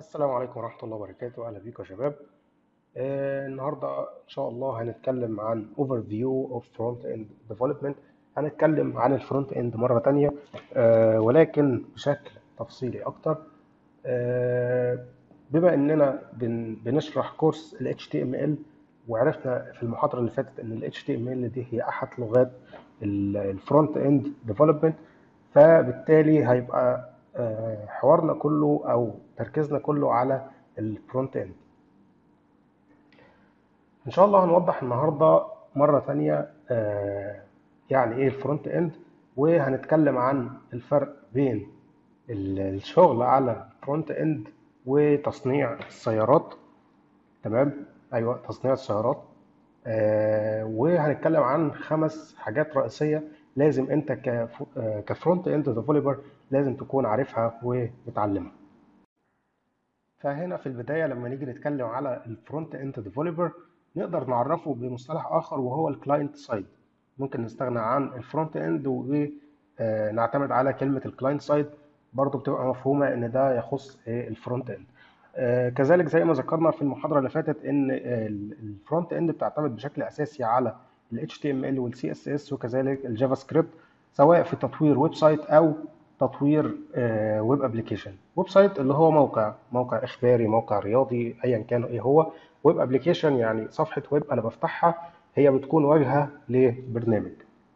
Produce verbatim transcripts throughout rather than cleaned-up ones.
السلام عليكم ورحمة الله وبركاته. أهلا بيكم يا شباب. آه النهاردة إن شاء الله هنتكلم عن Overview of Front End Development. هنتكلم عن الفرونت اند مرة تانية، آه ولكن بشكل تفصيلي أكتر. آه بما إننا بن بنشرح كورس ال إتش تي إم إل، وعرفنا في المحاضرة اللي فاتت إن ال إتش تي إم إل دي هي أحد لغات الفرونت اند ديفلوبمنت، فبالتالي هيبقى آه، حوارنا كله او تركيزنا كله على الفرونت اند. ان شاء الله هنوضح النهارده مره ثانيه آه، يعني ايه الفرونت اند، وهنتكلم عن الفرق بين ال- الشغل على الفرونت اند وتصنيع السيارات. تمام، ايوه تصنيع السيارات. آه، وهنتكلم عن خمس حاجات رئيسيه لازم انت كف- آه، كفرونت اند ديفلوبر لازم تكون عارفها ومتعلمها. فهنا في البداية لما نيجي نتكلم على الفرونت اند ديفلوبر نقدر نعرفه بمصطلح آخر وهو الكلاينت سايد. ممكن نستغنى عن الفرونت اند ونعتمد على كلمة الكلاينت سايد، برضو بتبقى مفهومة ان ده يخص الفرونت اند. كذلك زي ما ذكرنا في المحاضرة اللي فاتت ان الفرونت اند بتعتمد بشكل اساسي على ال إتش تي إم إل وال سي إس إس وكذلك الجافا سكريبت، سواء في تطوير ويب سايت او تطوير ويب ابلكيشن. ويب سايت اللي هو موقع موقع اخباري، موقع رياضي، ايا كان ايه هو. ويب ابلكيشن يعني صفحه ويب انا بفتحها، هي بتكون واجهه لبرنامج.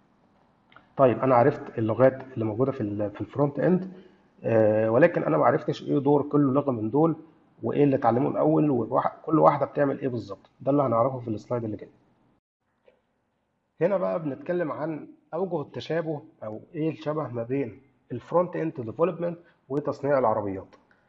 طيب انا عرفت اللغات اللي موجوده في ال في الفرونت اند، آه، ولكن انا ما عرفتش ايه دور كل لغه من دول، وايه اللي اتعلمه الاول، وكل واحده بتعمل ايه بالظبط. ده اللي هنعرفه في السلايد اللي جاي. هنا بقى بنتكلم عن اوجه التشابه او ايه الشبه ما بين الفرونت اند ديفلوبمنت وتصنيع العربيات.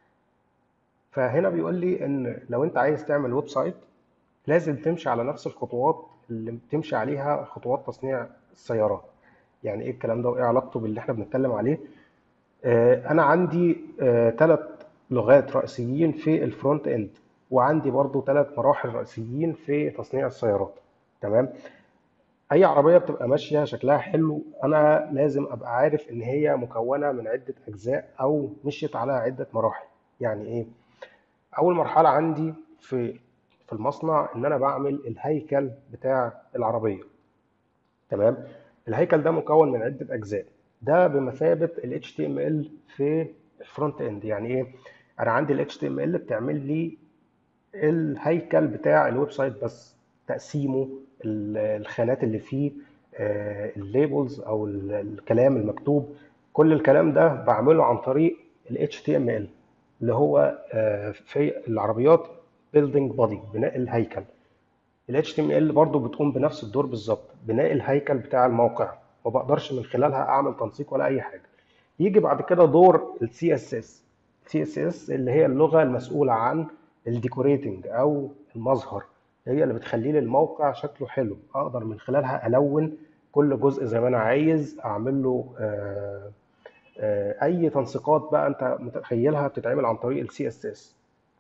فهنا بيقول لي ان لو انت عايز تعمل ويب سايت لازم تمشي على نفس الخطوات اللي بتمشي عليها خطوات تصنيع السيارات. يعني ايه الكلام ده وايه علاقته باللي احنا بنتكلم عليه؟ آه انا عندي ثلاث لغات رئيسيين في الفرونت اند، وعندي برضو ثلاث مراحل رئيسيين في تصنيع السيارات. تمام. اي عربيه بتبقى ماشيه شكلها حلو، انا لازم ابقى عارف ان هي مكونه من عده اجزاء او مشيت على عده مراحل. يعني ايه؟ اول مرحله عندي في في المصنع ان انا بعمل الهيكل بتاع العربيه. تمام. الهيكل ده مكون من عده اجزاء، ده بمثابه ال إتش تي إم إل في الفرونت اند. يعني ايه؟ انا عندي ال إتش تي إم إل بتعمل لي الهيكل بتاع الويب سايت بس، تقسيمه، ال- الخانات اللي فيه، الليبلز او ال- الكلام المكتوب. كل الكلام ده بعمله عن طريق ال إتش تي إم إل اللي هو آه، في العربيات building body، بناء الهيكل. ال إتش تي إم إل برضو بتقوم بنفس الدور بالظبط، بناء الهيكل بتاع الموقع، ما بقدرش من خلالها اعمل تنسيق ولا اي حاجه. يجي بعد كده دور ال سي إس إس. سي إس إس اللي هي اللغه المسؤوله عن الديكوريتنج او المظهر، هي اللي بتخلي لي الموقع شكله حلو، اقدر من خلالها الون كل جزء زي ما انا عايز، اعمل له آه، آه، اي تنسيقات بقى انت متخيلها بتتعمل عن طريق السي اس اس.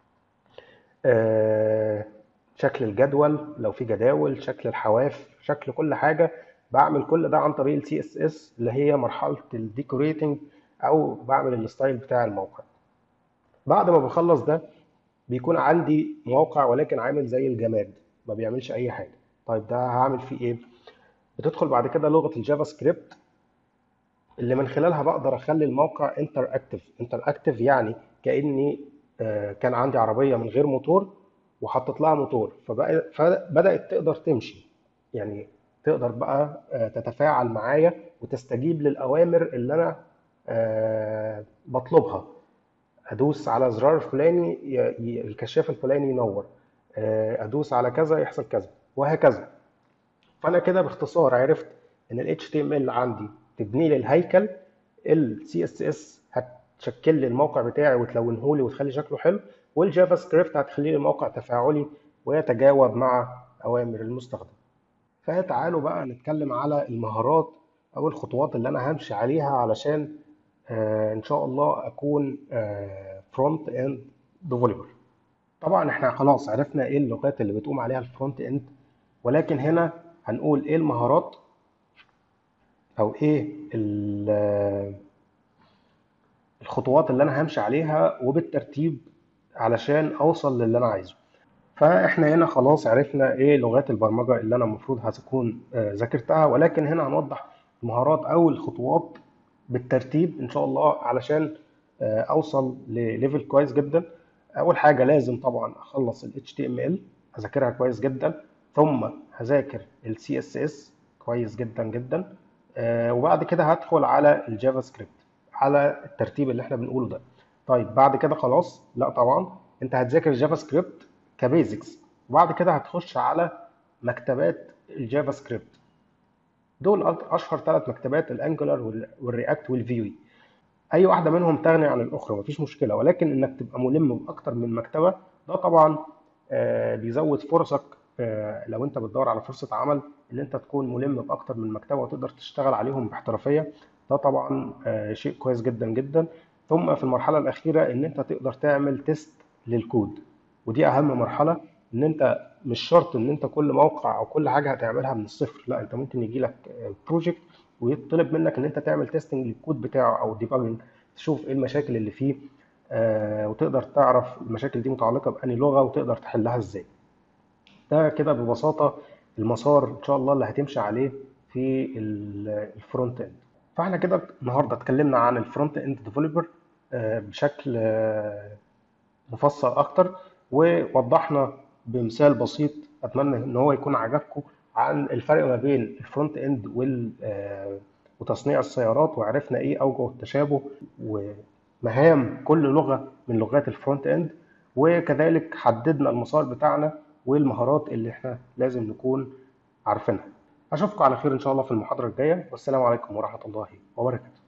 آه، شكل الجدول لو في جداول، شكل الحواف، شكل كل حاجة، بعمل كل ده عن طريق السي اس اس اللي هي مرحلة الديكوريتنج، او بعمل الستايل بتاع الموقع. بعد ما بخلص ده بيكون عندي موقع ولكن عامل زي الجماد، ما بيعملش اي حاجة. طيب ده هعمل فيه ايه؟ بتدخل بعد كده لغة الجافا سكريبت اللي من خلالها بقدر اخلي الموقع انتر اكتف. انتر اكتف يعني كاني آه، كان عندي عربيه من غير موتور وحطيت لها موتور، فبقى فبدات تقدر تمشي. يعني تقدر بقى آه، تتفاعل معايا وتستجيب للاوامر اللي انا آه، بطلبها. ادوس على زرار الفلاني ي- ي- الكشاف الفلاني ينور، آه، ادوس على كذا يحصل كذا، وهكذا. فانا كده باختصار عرفت ان ال إتش تي إم إل عندي تبني لي الهيكل، ال سي إس إس هتشكل لي الموقع بتاعي وتلونه لي وتخلي شكله حلو، والجافا سكريبت هتخلي لي الموقع تفاعلي ويتجاوب مع اوامر المستخدم. فتعالوا بقى نتكلم على المهارات او الخطوات اللي انا همشي عليها علشان آه ان شاء الله اكون فرونت اند ديفلوبر. طبعا احنا خلاص عرفنا ايه اللغات اللي بتقوم عليها الفرونت اند، ولكن هنا هنقول ايه المهارات او ايه ال- الخطوات اللي انا همشي عليها وبالترتيب علشان اوصل للي انا عايزه. فاحنا هنا خلاص عرفنا ايه لغات البرمجه اللي انا المفروض هتكون آه، ذاكرتها، ولكن هنا هنوضح المهارات او الخطوات بالترتيب ان شاء الله علشان آه، اوصل لليفل كويس جدا. اول حاجه لازم طبعا اخلص ال إتش تي إم إل، اذاكرها كويس جدا، ثم هذاكر ال سي إس إس كويس جدا جدا. آه، وبعد كده هدخل على الجافا سكريبت على الترتيب اللي احنا بنقوله ده. طيب بعد كده خلاص، لا طبعا انت هتذاكر الجافا سكريبت كبيزكس، وبعد كده هتخش على مكتبات الجافا سكريبت. دول اشهر ثلاث مكتبات: الانجولار والرياكت والفيوي. اي واحده منهم تغني عن الاخرى مفيش مشكله، ولكن انك تبقى ملم باكتر من مكتبه ده طبعا آه، بيزود فرصك. آه، لو انت بتدور على فرصه عمل، ان انت تكون ملم باكتر من مكتبه وتقدر تشتغل عليهم باحترافيه، ده طبعا آه، شيء كويس جدا جدا. ثم في المرحله الاخيره ان انت تقدر تعمل تيست للكود، ودي اهم مرحله. ان انت مش شرط ان انت كل موقع او كل حاجه هتعملها من الصفر، لا انت ممكن يجي لك بروجكت ويطلب منك ان انت تعمل تيستنج للكود بتاعه او ديباجنج، تشوف ايه المشاكل اللي فيه، آه، وتقدر تعرف المشاكل دي متعلقه بأنهي لغه وتقدر تحلها ازاي. ده كده ببساطه المسار ان شاء الله اللي هتمشي عليه في ال- الفرونت اند. فاحنا كده النهارده اتكلمنا عن الفرونت اند ديفلوبر بشكل آه، مفصل اكتر، ووضحنا بمثال بسيط اتمنى ان هو يكون عجبكم عن الفرق ما بين الفرونت اند وال آه، وتصنيع السيارات، وعرفنا ايه اوجه التشابه ومهام كل لغة من لغات الفرونت اند، وكذلك حددنا المسار بتاعنا والمهارات اللي احنا لازم نكون عارفينها. اشوفكم على خير ان شاء الله في المحاضرة الجاية، والسلام عليكم ورحمة الله وبركاته.